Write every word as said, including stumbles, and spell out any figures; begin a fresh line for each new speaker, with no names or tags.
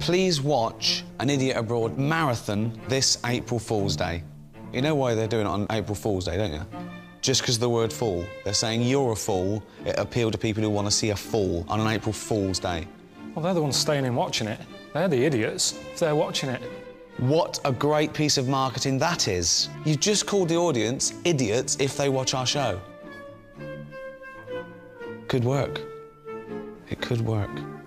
Please watch an Idiot Abroad marathon this April Fool's Day. You know why they're doing it on April Fool's Day, don't you? Just because of the word fool. They're saying you're a fool. It appealed to people who want to see a fool on an April Fool's Day.
Well, they're the ones staying in watching it. They're the idiots if they're watching it.
What a great piece of marketing that is. You've just called the audience idiots if they watch our show. Could work. It could work.